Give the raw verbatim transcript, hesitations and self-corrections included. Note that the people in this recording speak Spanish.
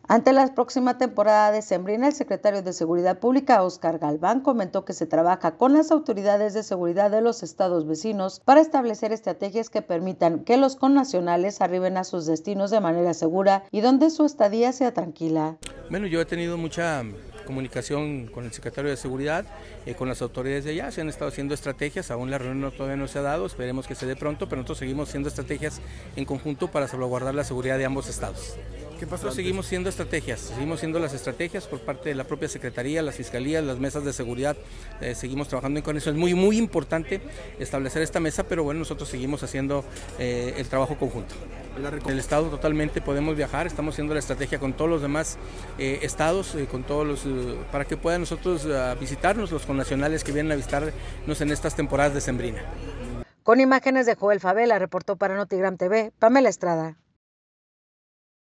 Ante la próxima temporada decembrina, el secretario de Seguridad Pública, Óscar Galván, comentó que se trabaja con las autoridades de seguridad de los estados vecinos para establecer estrategias que permitan que los connacionales arriben a sus destinos de manera segura y donde su estadía sea tranquila. Bueno, yo he tenido mucha comunicación con el secretario de Seguridad, eh, con las autoridades de allá, se han estado haciendo estrategias, aún la reunión todavía no se ha dado, esperemos que se dé pronto, pero nosotros seguimos haciendo estrategias en conjunto para salvaguardar la seguridad de ambos estados. ¿Qué pasó? Seguimos haciendo estrategias, seguimos haciendo las estrategias por parte de la propia Secretaría, las fiscalías, las mesas de seguridad, eh, seguimos trabajando en eso. Es muy, muy importante establecer esta mesa, pero bueno, nosotros seguimos haciendo eh, el trabajo conjunto. En el estado totalmente podemos viajar, estamos haciendo la estrategia con todos los demás eh, estados, eh, con todos los, eh, para que puedan nosotros uh, visitarnos, los connacionales que vienen a visitarnos en estas temporadas decembrinas. Con imágenes de Joel Favela, reportó para Notigram T V, Pamela Estrada.